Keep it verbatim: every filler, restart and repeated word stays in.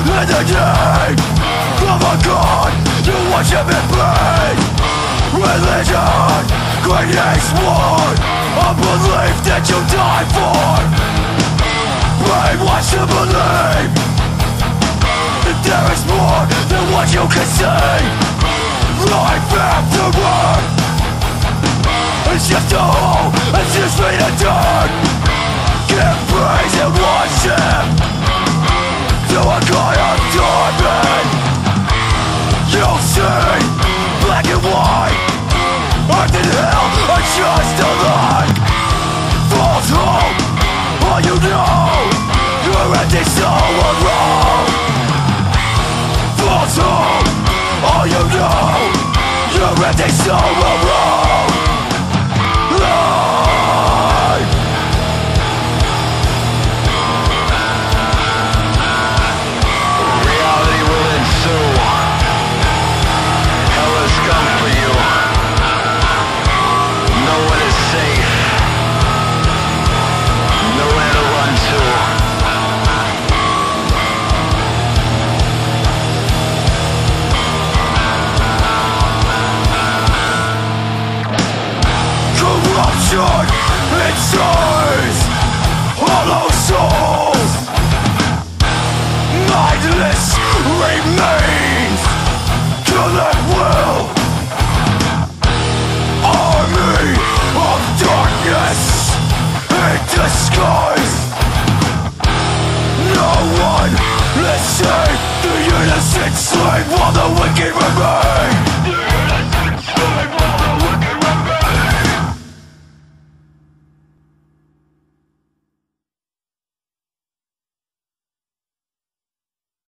In the name of a God you worship in pain. Religion creates war, a belief that you die for. Brainwashed to believe there is more than what you can see. Life afterward, it's just a hole, it's just made of dirt. Give praise and worship to a God of torment. You'll see black and white, earth and hell are just alike. False hope, all you know, your empty soul alone. False hope, all you know, your empty soul alone. Life. Reality will ensue. Hell has come for you. No one is safe. Nowhere to run to. Corruption enslaves hollow souls. Mindless remains till it will. Army of darkness in disguise. No one is safe. The innocent slave while the wicked remain.